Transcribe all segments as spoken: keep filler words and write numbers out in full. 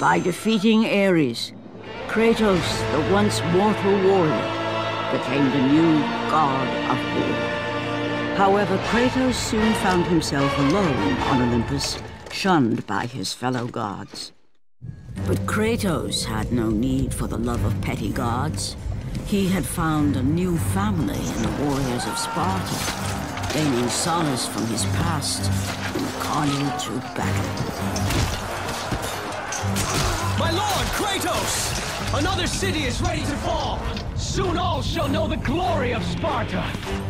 By defeating Ares, Kratos, the once mortal warrior, became the new god of war. However, Kratos soon found himself alone on Olympus, shunned by his fellow gods. But Kratos had no need for the love of petty gods. He had found a new family in the warriors of Sparta, gaining solace from his past in the carnage of battle. My lord, Kratos! Another city is ready to fall! Soon all shall know the glory of Sparta!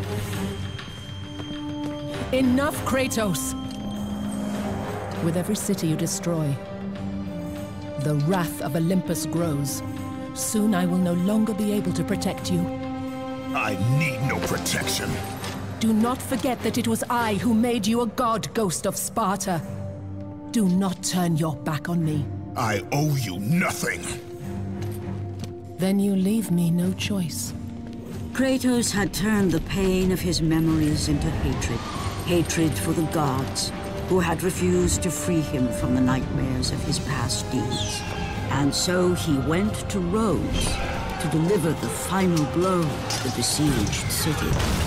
Enough, Kratos! With every city you destroy, the wrath of Olympus grows. Soon I will no longer be able to protect you. I need no protection. Do not forget that it was I who made you a god, Ghost of Sparta. Do not turn your back on me. I owe you nothing. Then you leave me no choice. Kratos had turned the pain of his memories into hatred. Hatred for the gods, who had refused to free him from the nightmares of his past deeds. And so he went to Rhodes to deliver the final blow to the besieged city.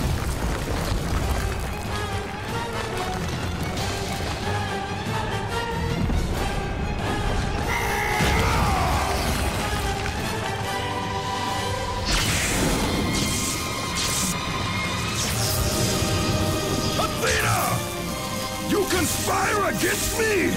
Conspire against me!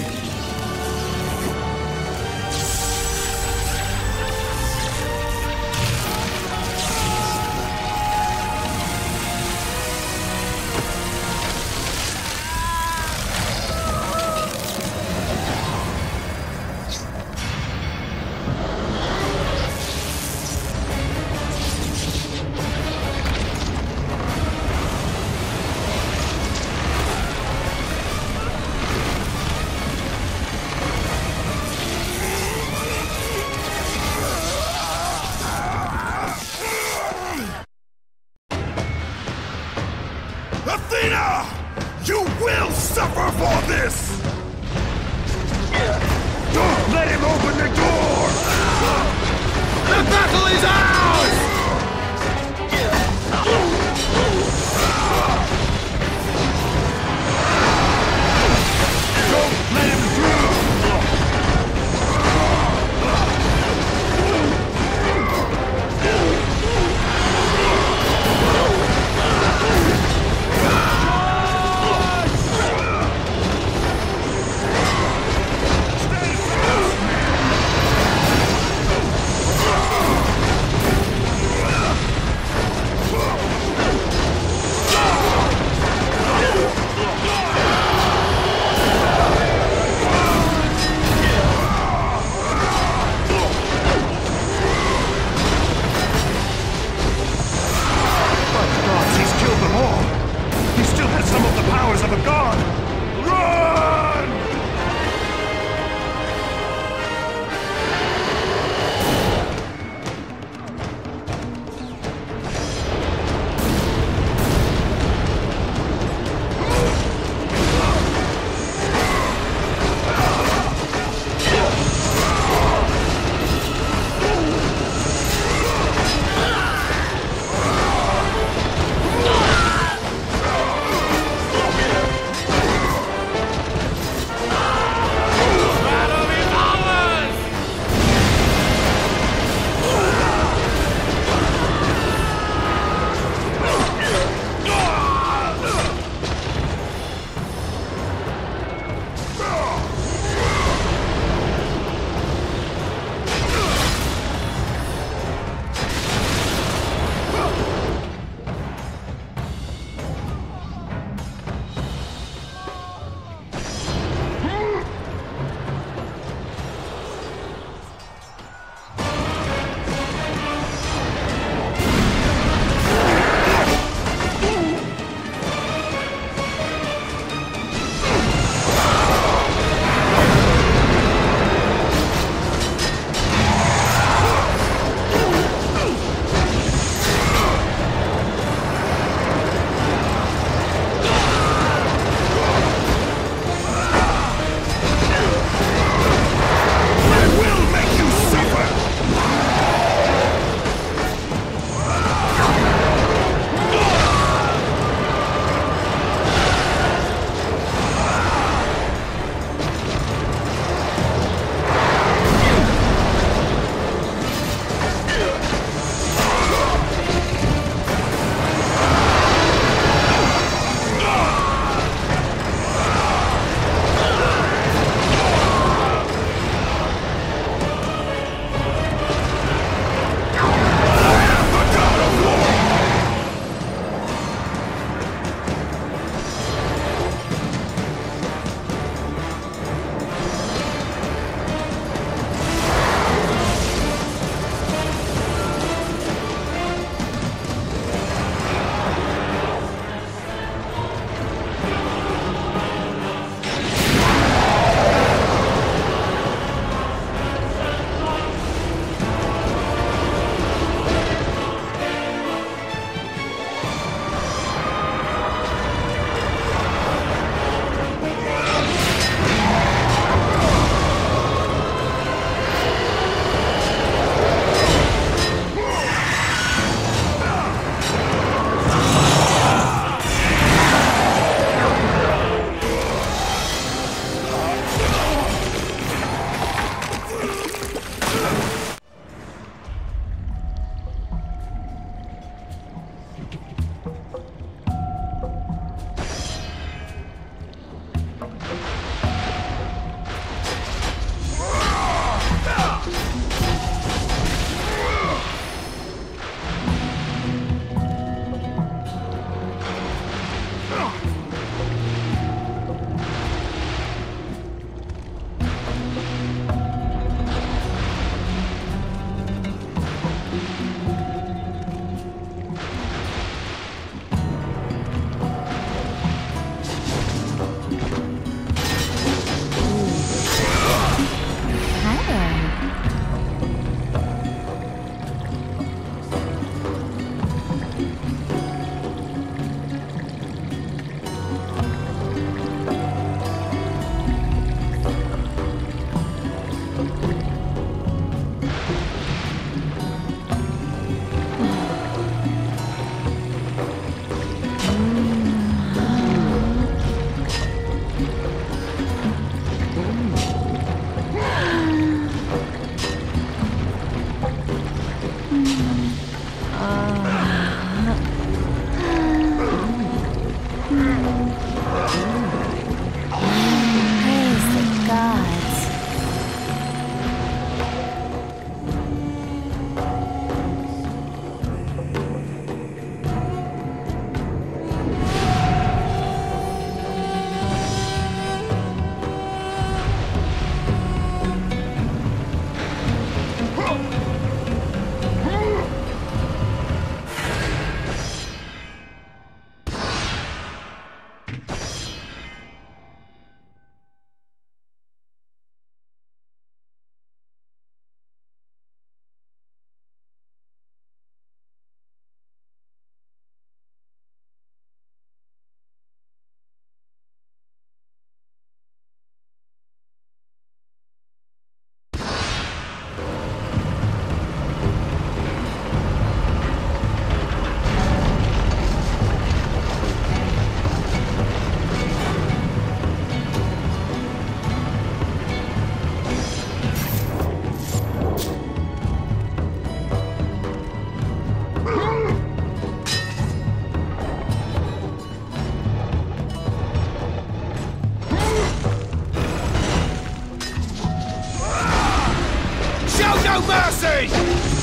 no mercy!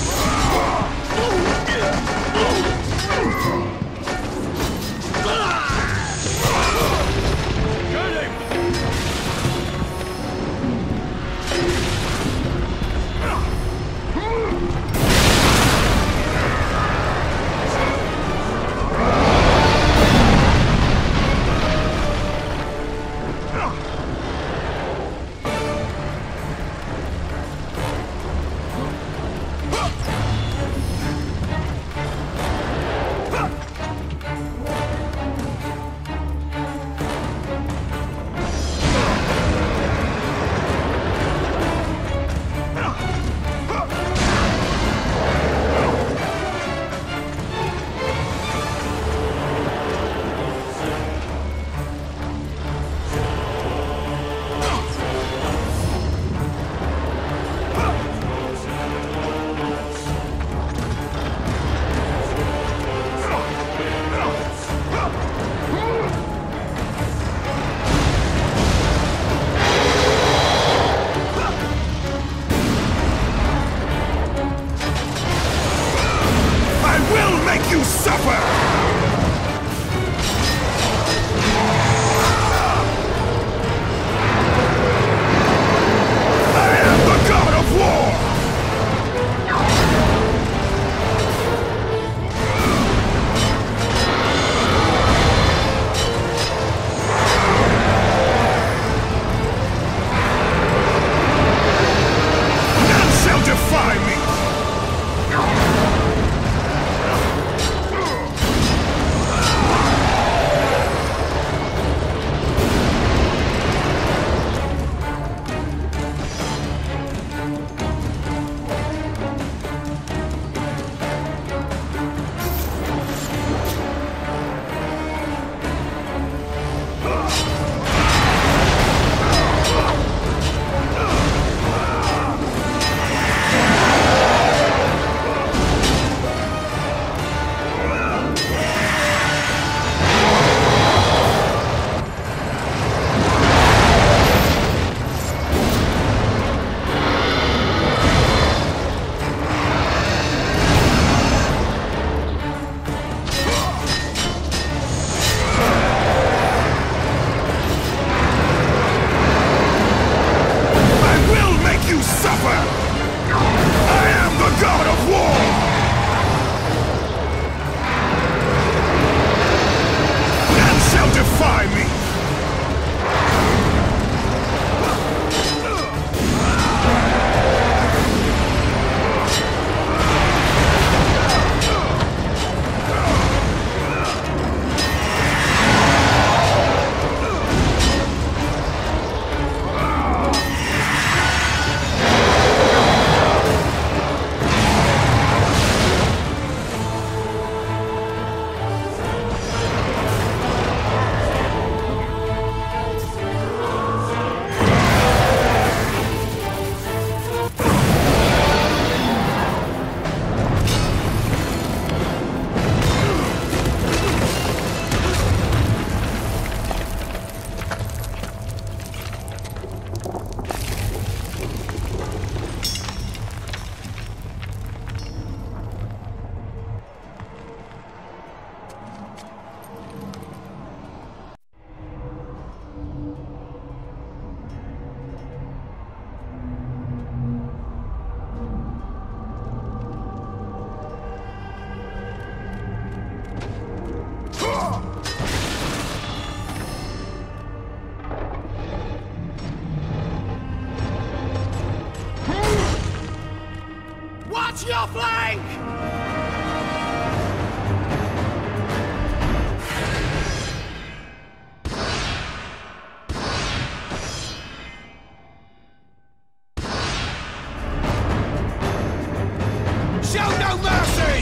Watch your flank! Show no mercy!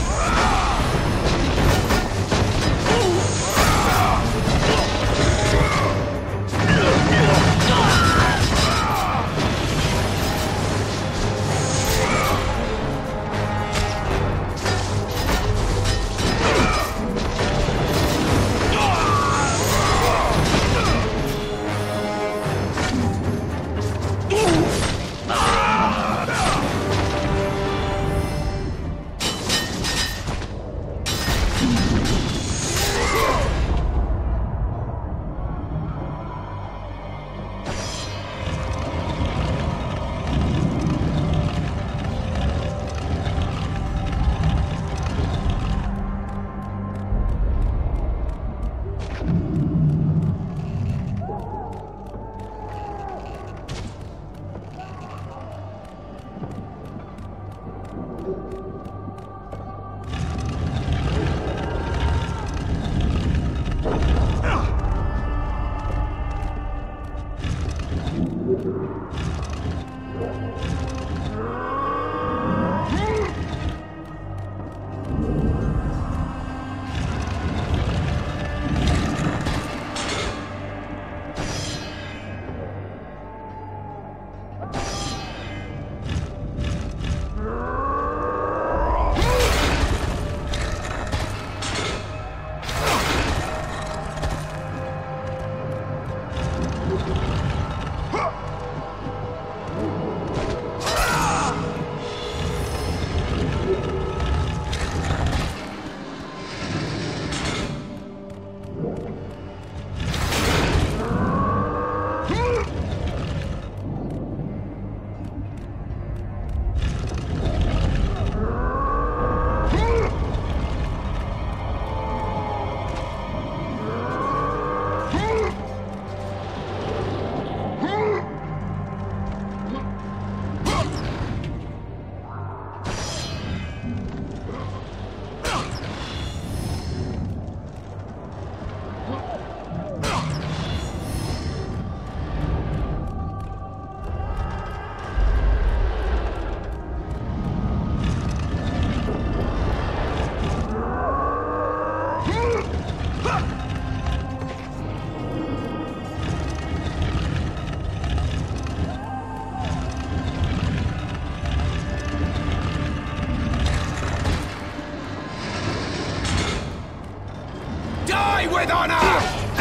with honor!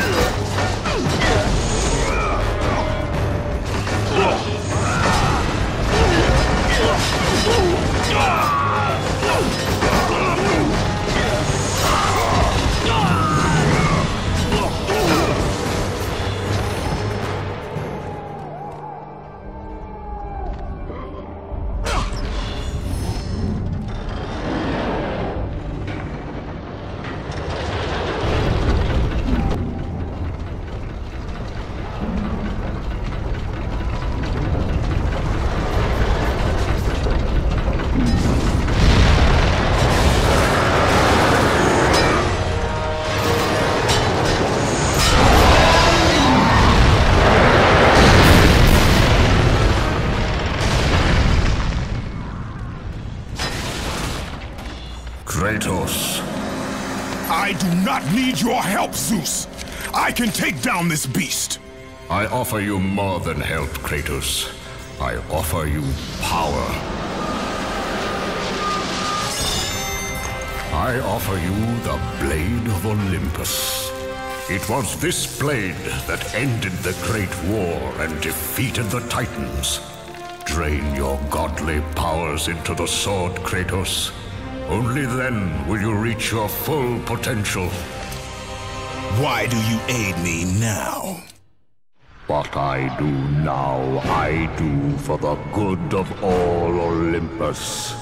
Kratos. I do not need your help, Zeus. I can take down this beast. I offer you more than help, Kratos. I offer you power. I offer you the Blade of Olympus. It was this blade that ended the Great War and defeated the Titans. Drain your godly powers into the sword, Kratos. Only then will you reach your full potential. Why do you aid me now? What I do now, I do for the good of all Olympus.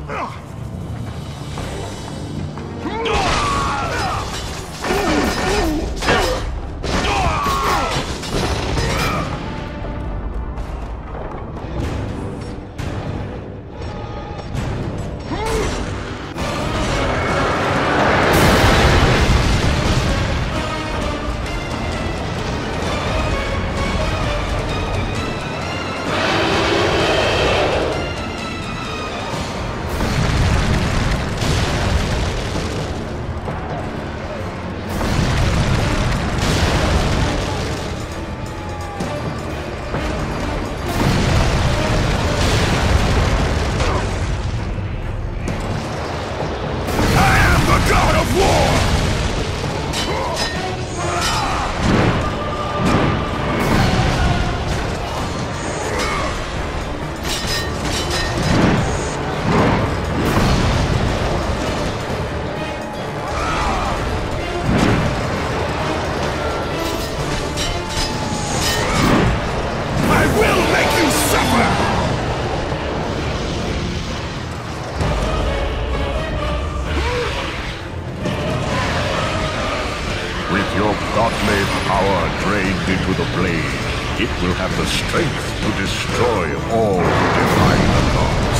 Into the blade, it will have the strength to destroy all who defy the gods.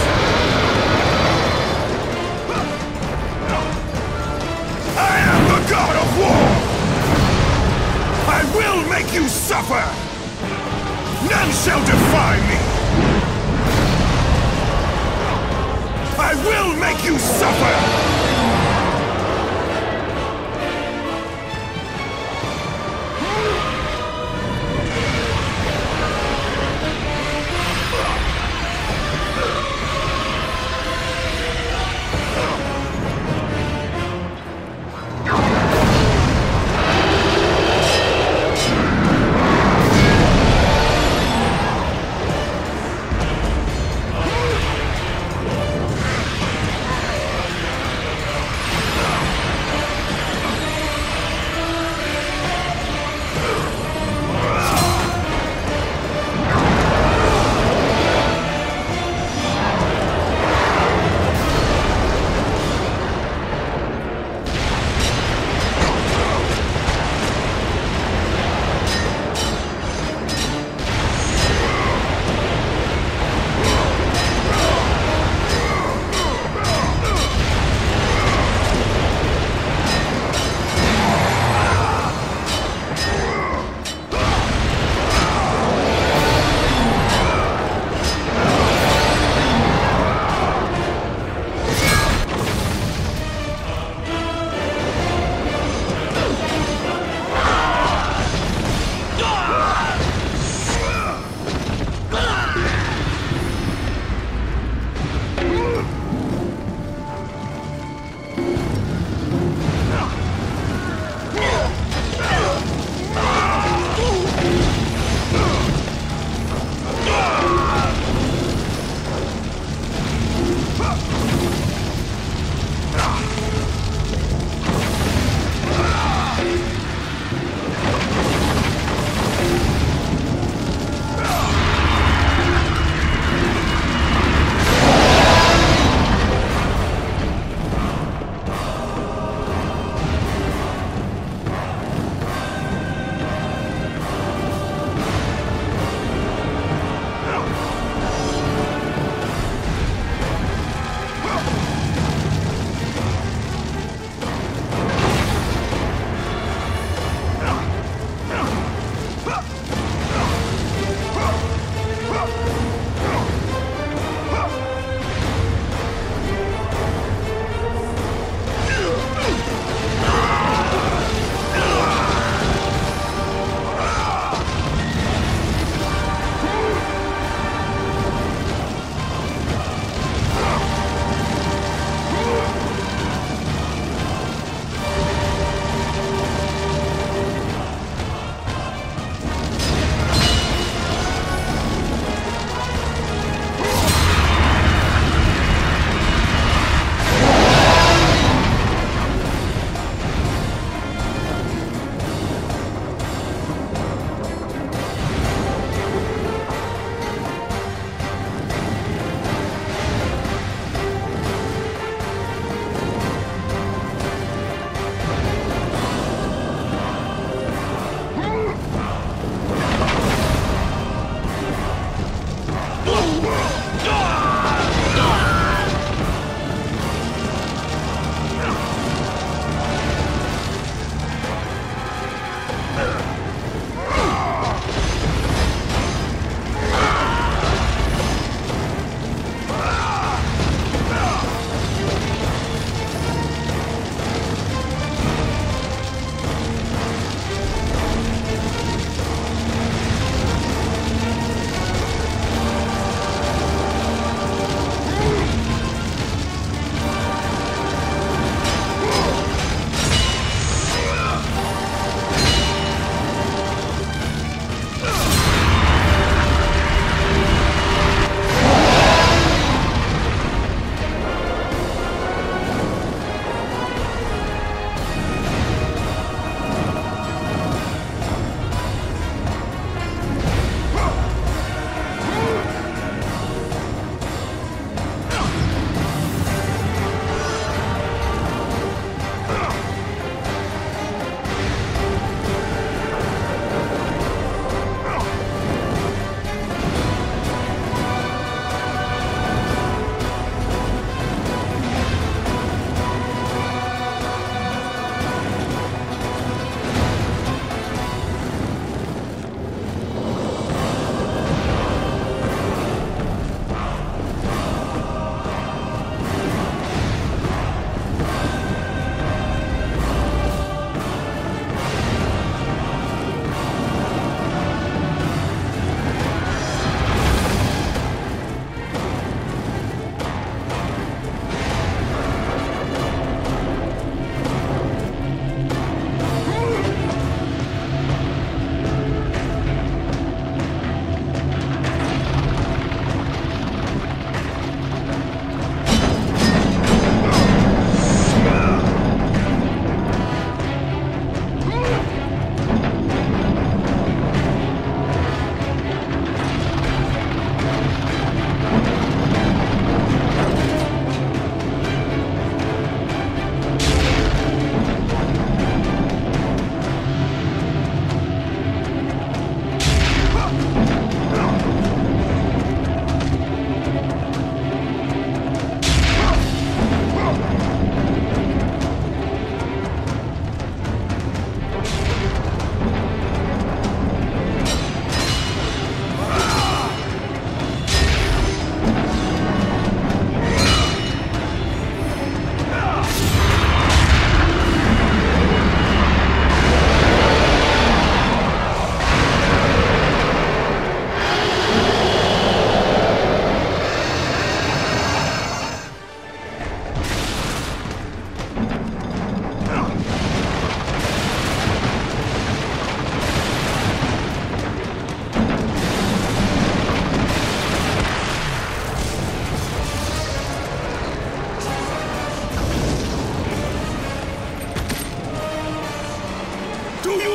I am the god of war! I will make you suffer! None shall defy me! I will make you suffer!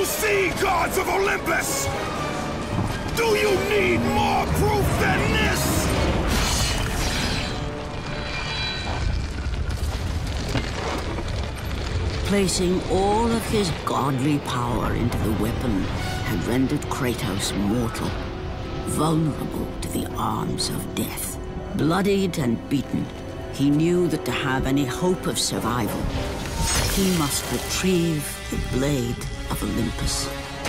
you see, gods of Olympus? Do you need more proof than this? Placing all of his godly power into the weapon had rendered Kratos mortal, vulnerable to the arms of death. Bloodied and beaten, he knew that to have any hope of survival, he must retrieve the blade of Olympus.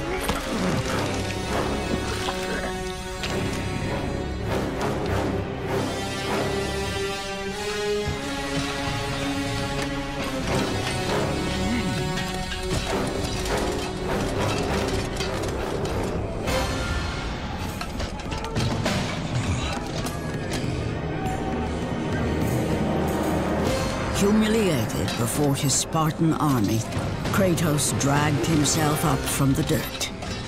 Humiliated before his Spartan army, Kratos dragged himself up from the dirt.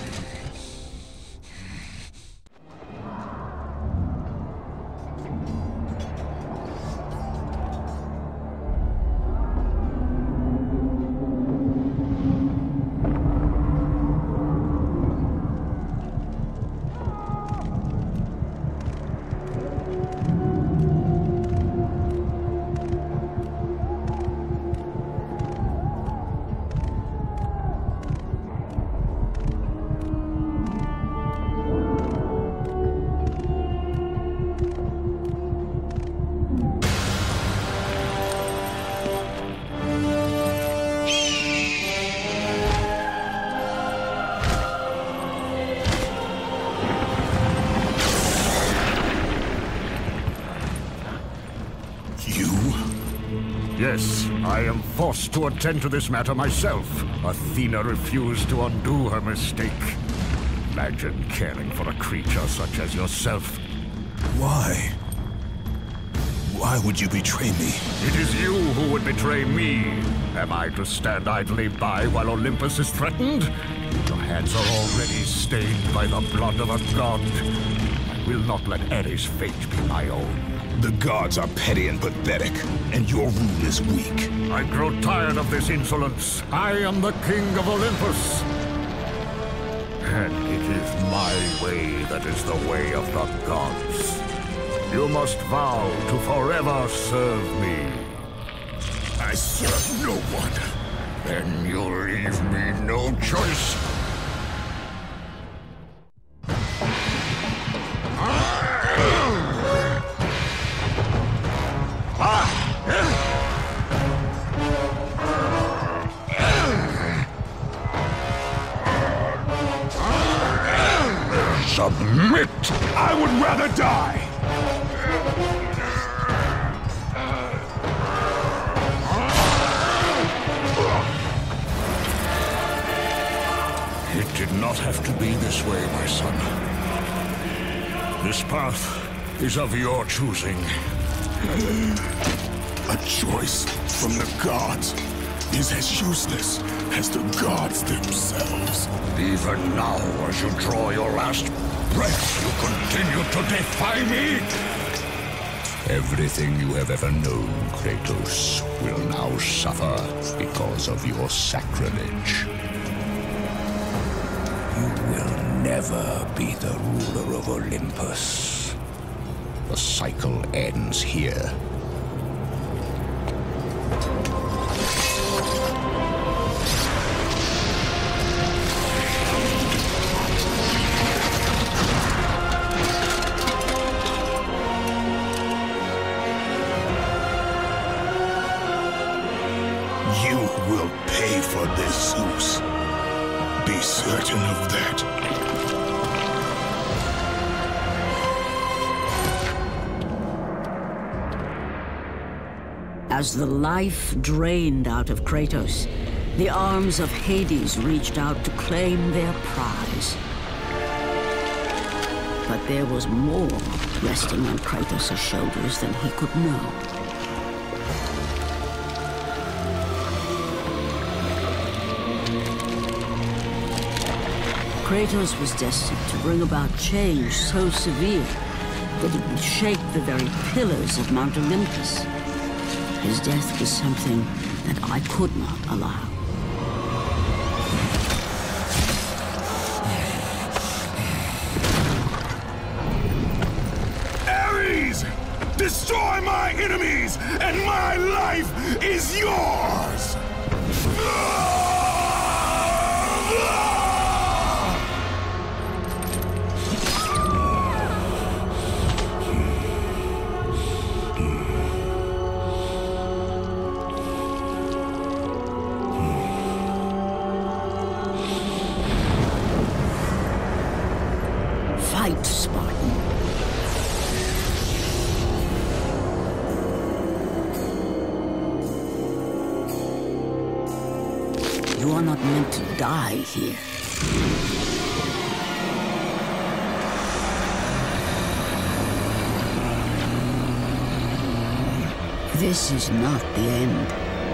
Yes, I am forced to attend to this matter myself. Athena refused to undo her mistake. Imagine caring for a creature such as yourself. Why? Why would you betray me? It is you who would betray me. Am I to stand idly by while Olympus is threatened? Your hands are already stained by the blood of a god. I will not let Ares' fate be my own. The gods are petty and pathetic, and your rule is weak. I grow tired of this insolence. I am the king of Olympus. And it is my way that is the way of the gods. You must vow to forever serve me. I serve no one. Then you leave me no choice. Submit! I would rather die! It did not have to be this way, my son. This path is of your choosing. A choice from the gods is as useless as the gods themselves. Even now, as you draw your last breath, you continue to defy me? Everything you have ever known, Kratos, will now suffer because of your sacrilege. You will never be the ruler of Olympus. The cycle ends here. You will pay for this, Zeus. Be certain of that. As the life drained out of Kratos, the arms of Hades reached out to claim their prize. But there was more resting on Kratos' shoulders than he could know. Kratos was destined to bring about change so severe that it would shake the very pillars of Mount Olympus. His death was something that I could not allow. Destroy my enemies, and my life is yours! Fight, Spartan. You are not meant to die here. This is not the end.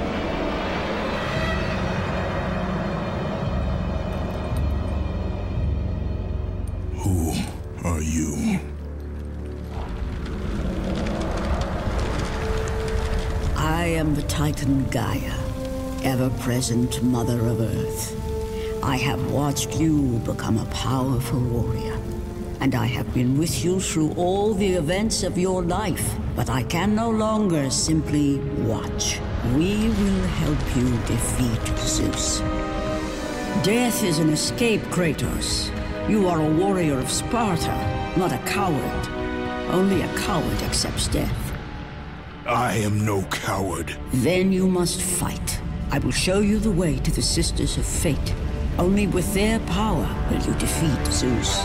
Who are you? I am the Titan Gaia, ever-present Mother of Earth. I have watched you become a powerful warrior, and I have been with you through all the events of your life, but I can no longer simply watch. We will help you defeat Zeus. Death is an escape, Kratos. You are a warrior of Sparta, not a coward. Only a coward accepts death. I am no coward. Then you must fight. I will show you the way to the Sisters of Fate. Only with their power will you defeat Zeus.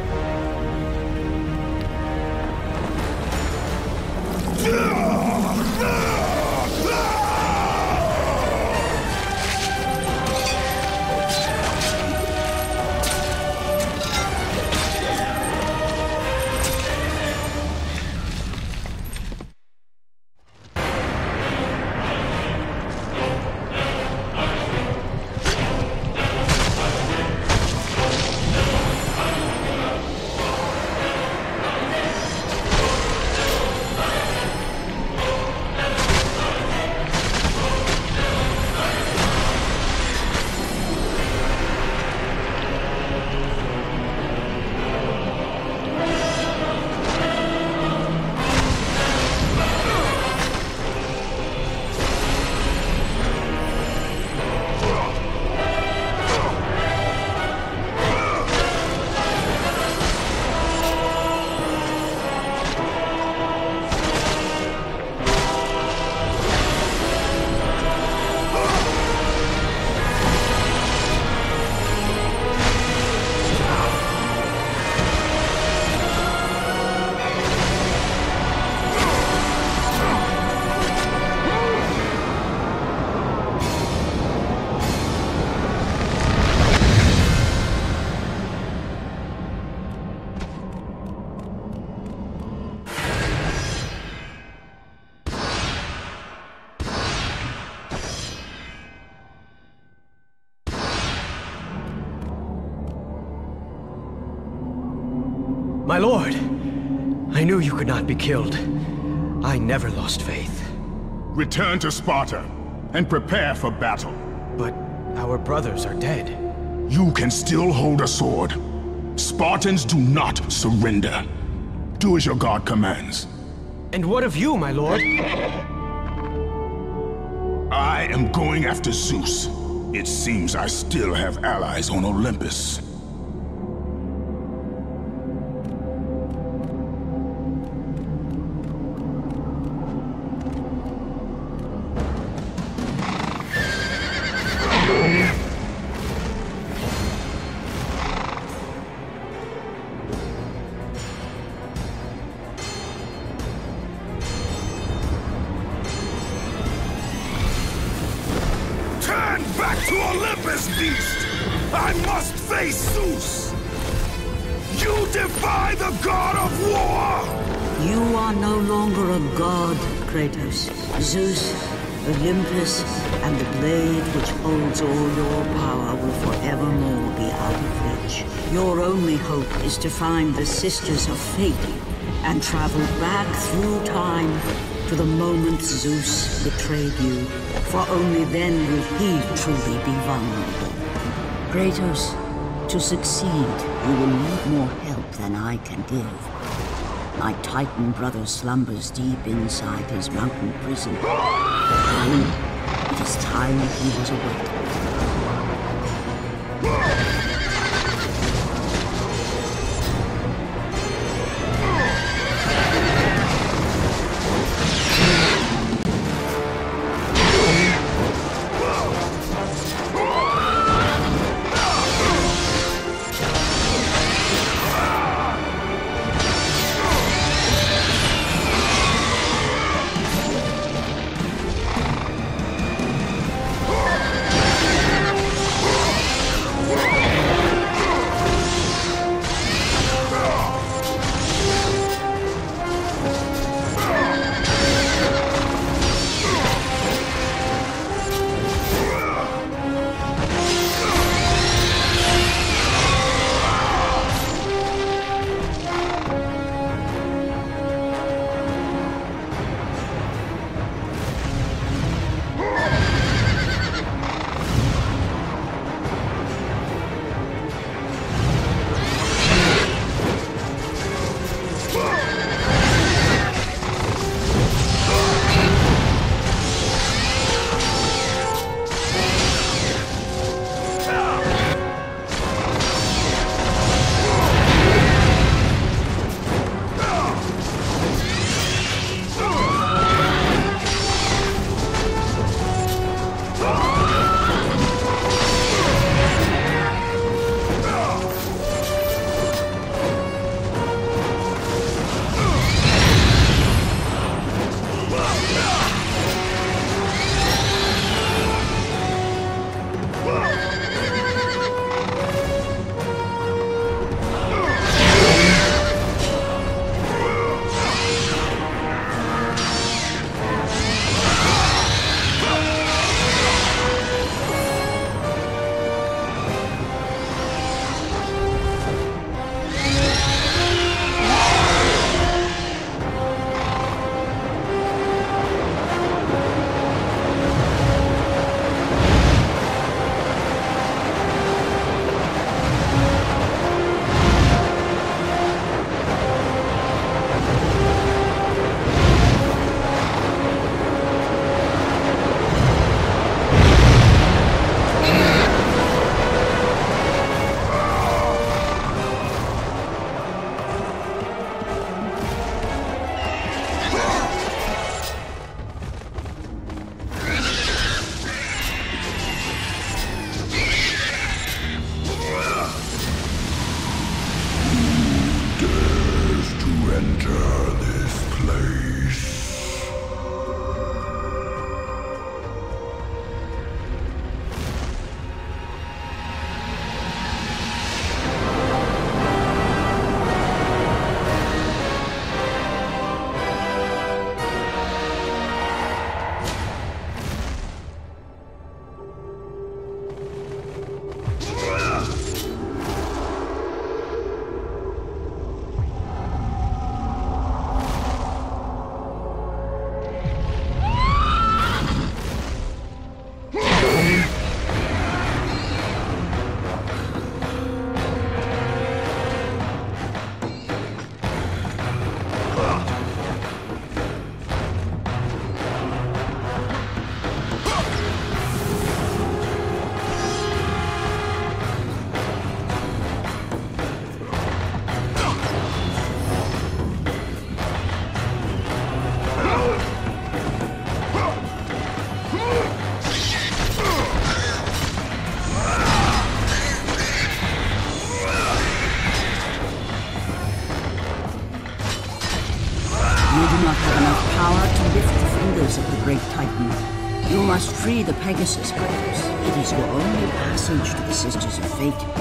My lord, I knew you could not be killed. I never lost faith. Return to Sparta and prepare for battle. But our brothers are dead. You can still hold a sword. Spartans do not surrender. Do as your god commands. And what of you, my lord? I am going after Zeus. It seems I still have allies on Olympus. Back to Olympus, beast! I must face Zeus! You defy the god of war! You are no longer a god, Kratos. Zeus, Olympus, and the blade which holds all your power will forevermore be out of reach. Your only hope is to find the Sisters of Fate and travel back through time to the moment Zeus betrayed you, for only then will he truly be vulnerable. Kratos, to succeed, you will need more help than I can give. My Titan brother slumbers deep inside his mountain prison. It is time he was awake. of the great Titan. You must free the Pegasus, Kratos. It is your only passage to the Sisters of Fate.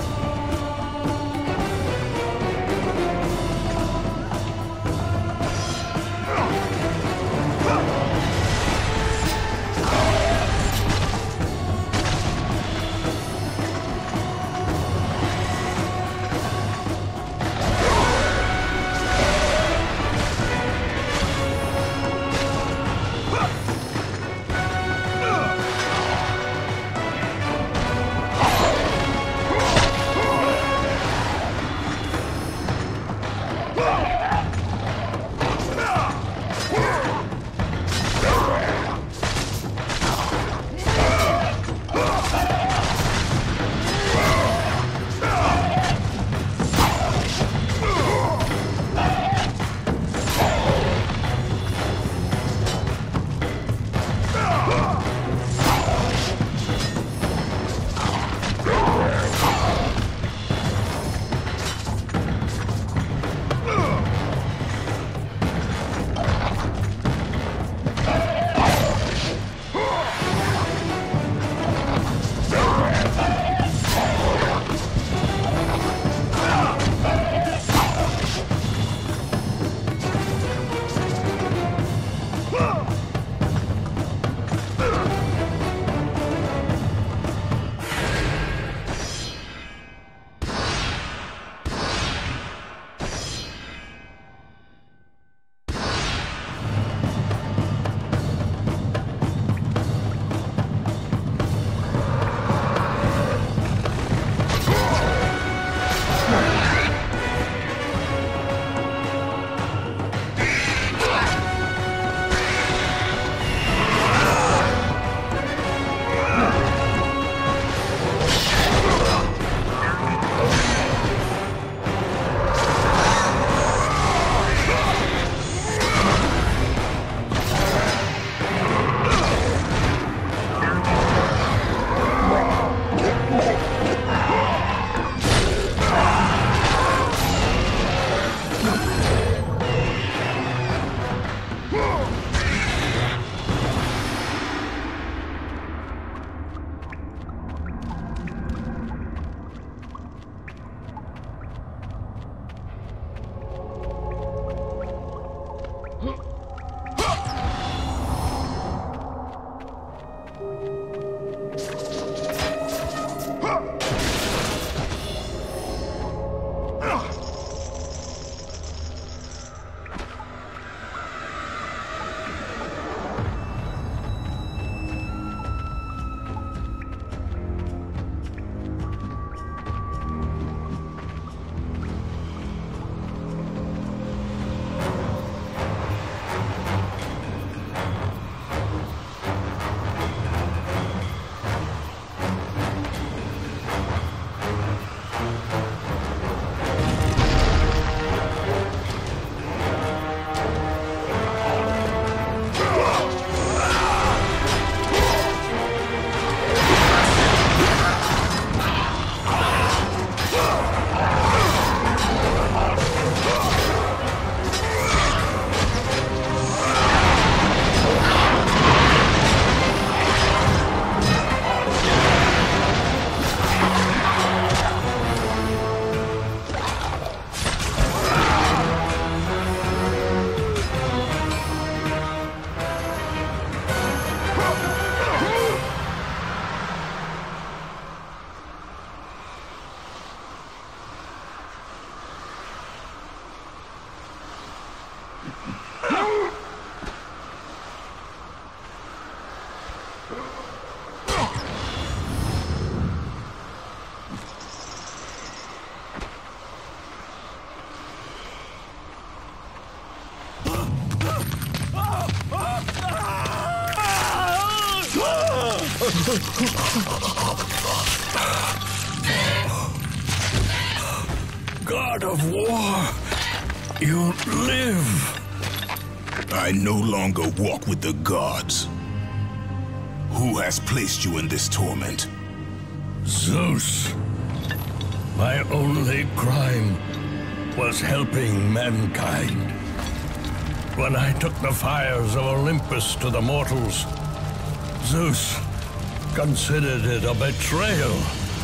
God of War, you live. I no longer walk with the gods. Who has placed you in this torment? Zeus. My only crime was helping mankind. When I took the fires of Olympus to the mortals, Zeus considered it a betrayal.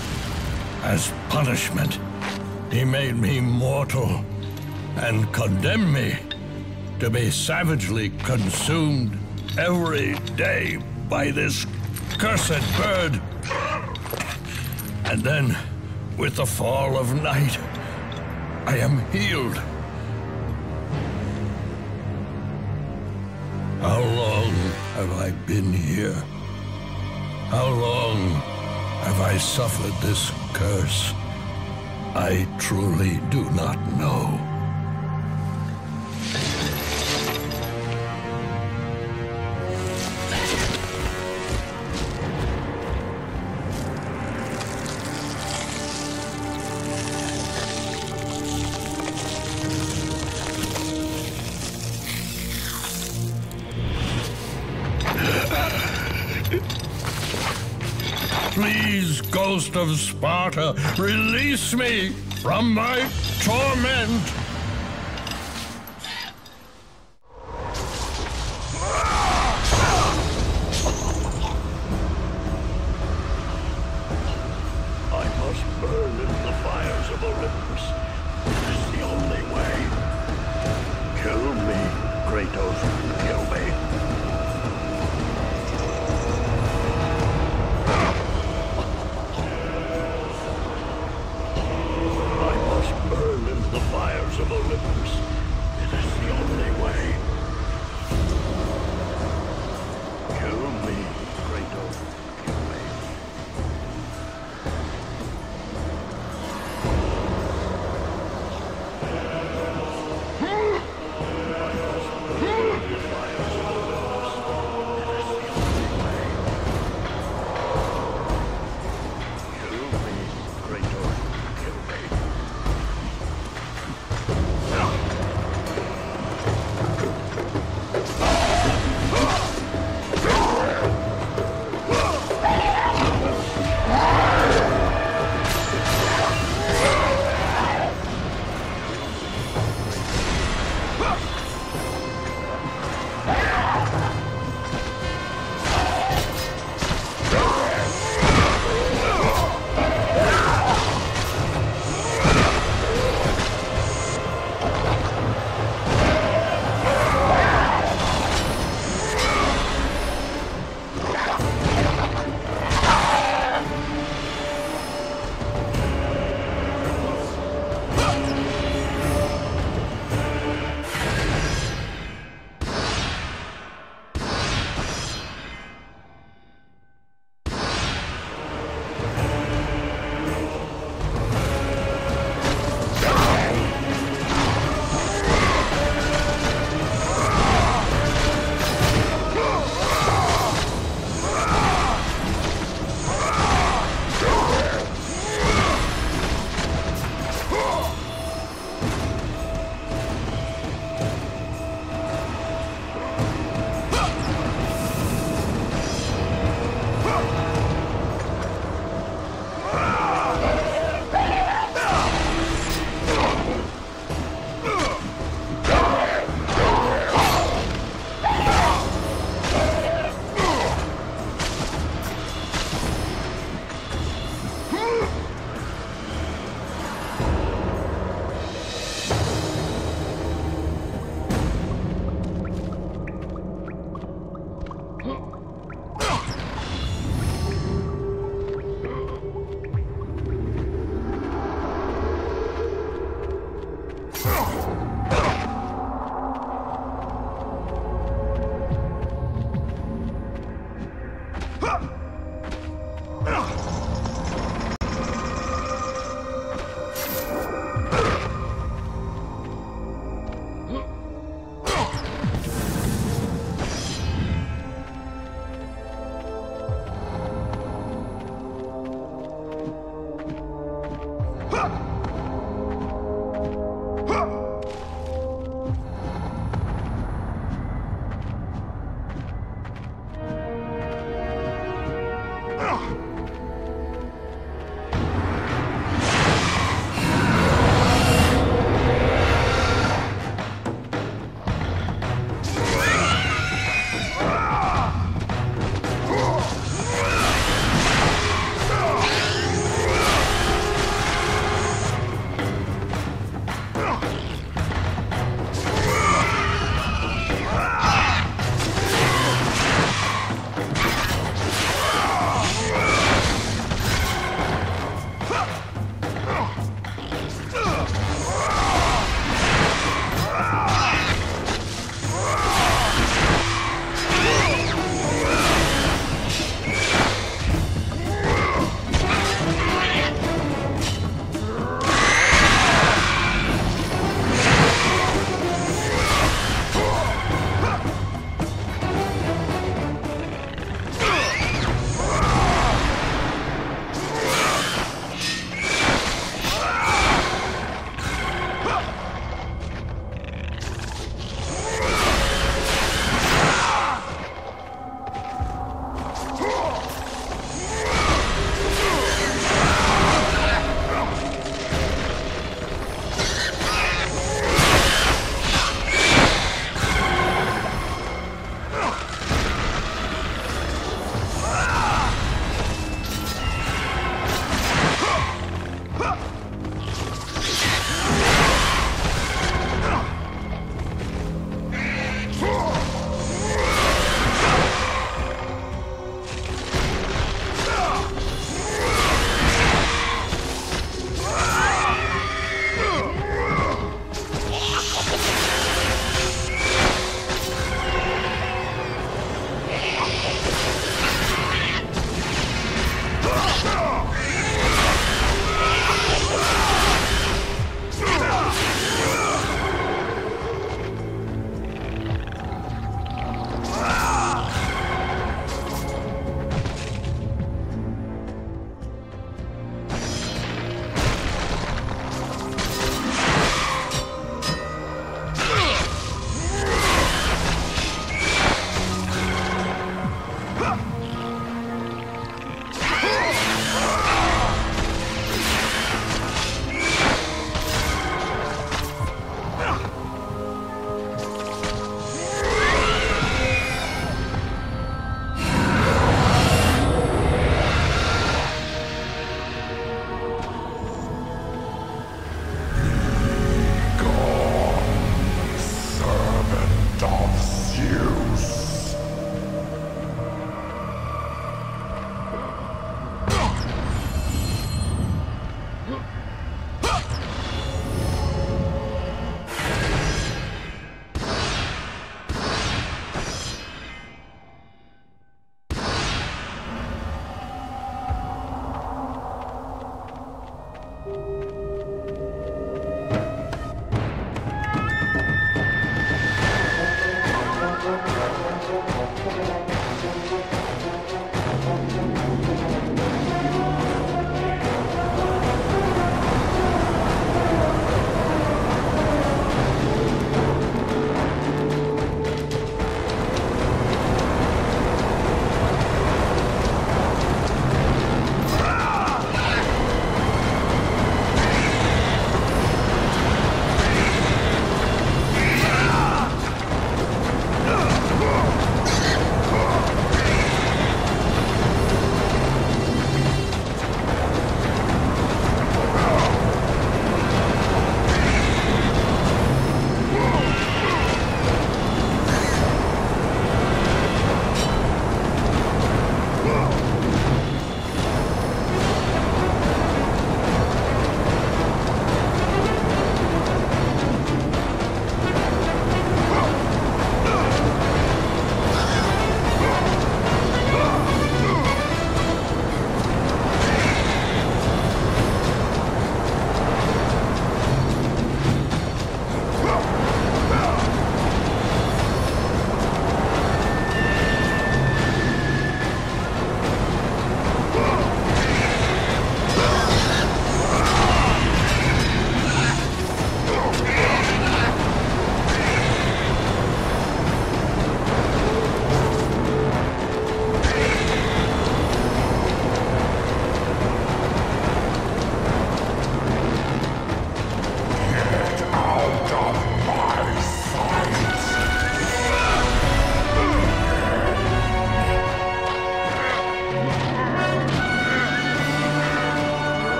As punishment, he made me mortal and condemned me to be savagely consumed every day by this cursed bird. And then, with the fall of night, I am healed. How long have I been here? How long have I suffered this curse? I truly do not know. Please, Ghost of Sparta, release me from my torment! I must burn in the fires of Olympus. It is the only way. Kill me, Kratos, kill me. The fires of Ah!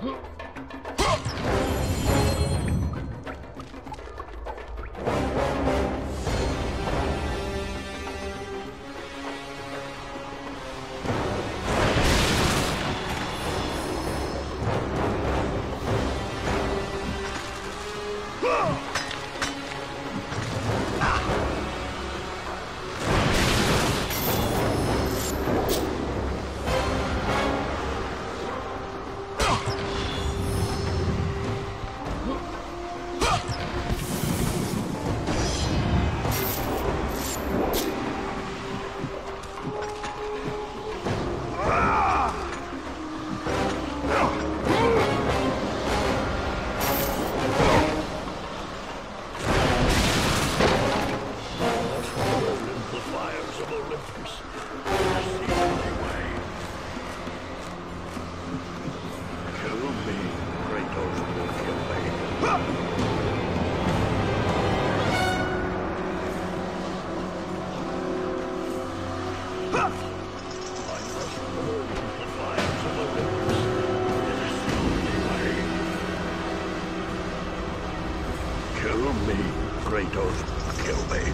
Kill me, Kratos, kill me.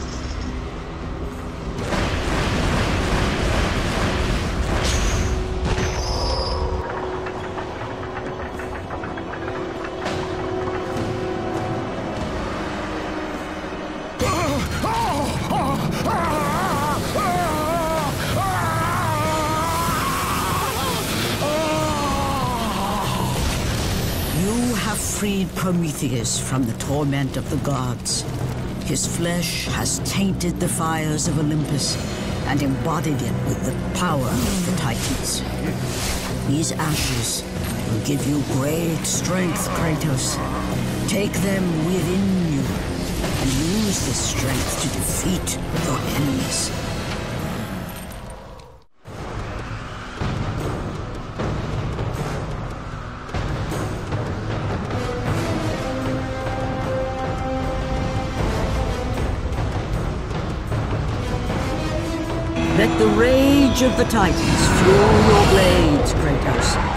Freed Prometheus from the torment of the gods. His flesh has tainted the fires of Olympus and embodied it with the power of the Titans. These ashes will give you great strength, Kratos. Take them within you and use this strength to defeat your enemies. Let the rage of the Titans fuel your blades, Kratos.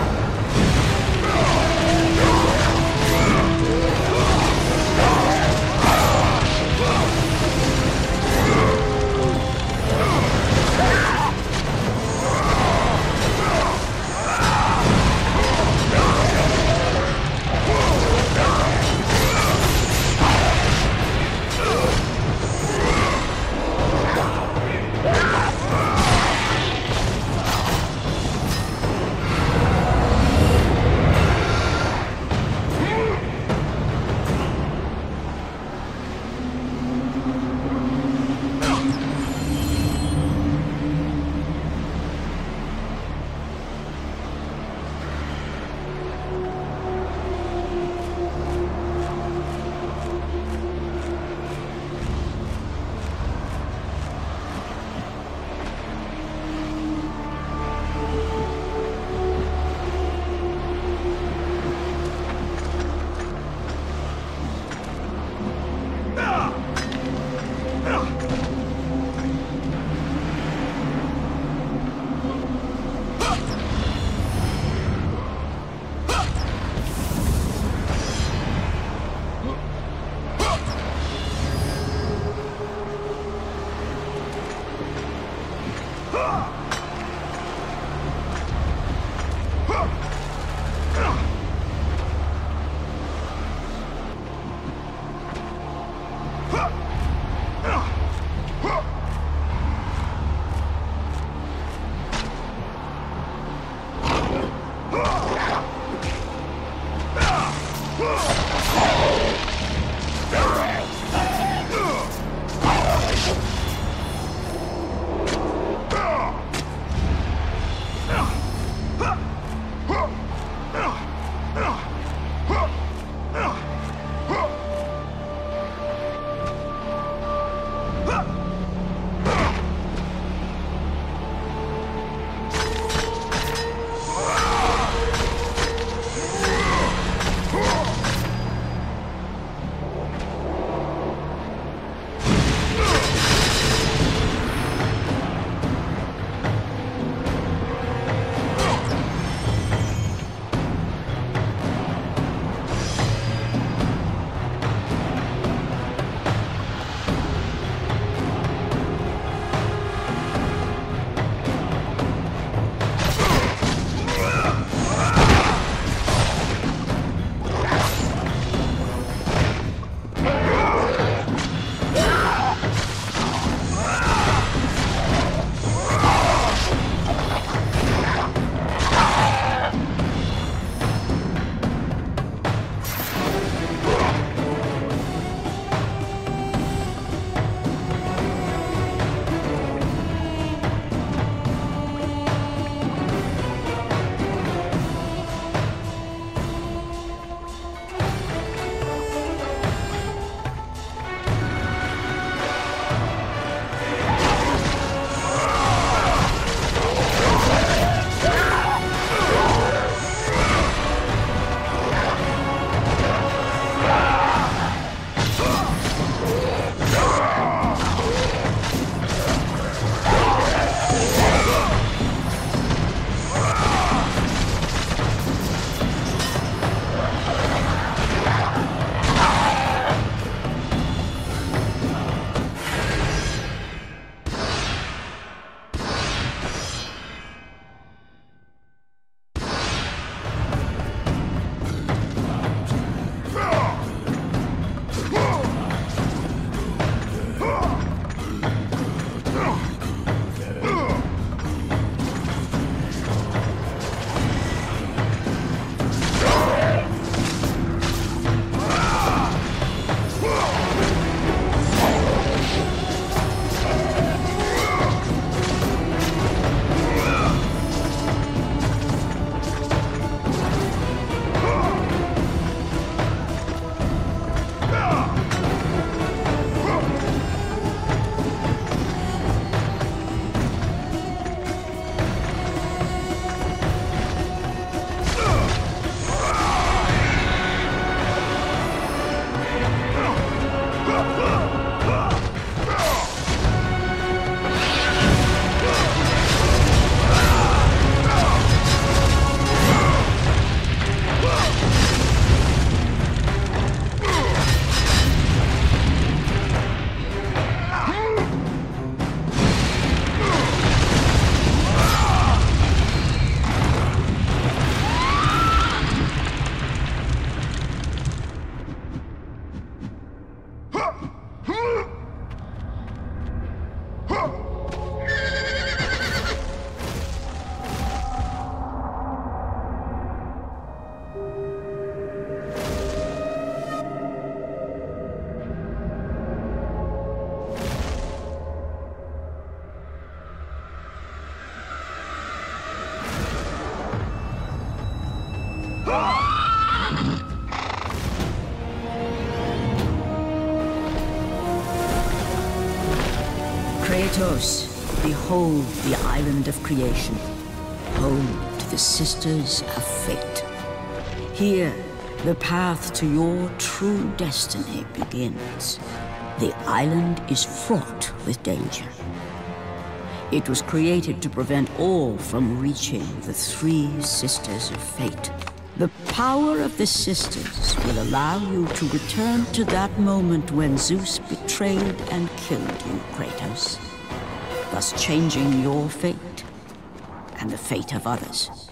Kratos, behold the island of creation, home to the Sisters of Fate. Here, the path to your true destiny begins. The island is fraught with danger. It was created to prevent all from reaching the three Sisters of Fate. The power of the Sisters will allow you to return to that moment when Zeus betrayed and killed you, Kratos, thus changing your fate and the fate of others.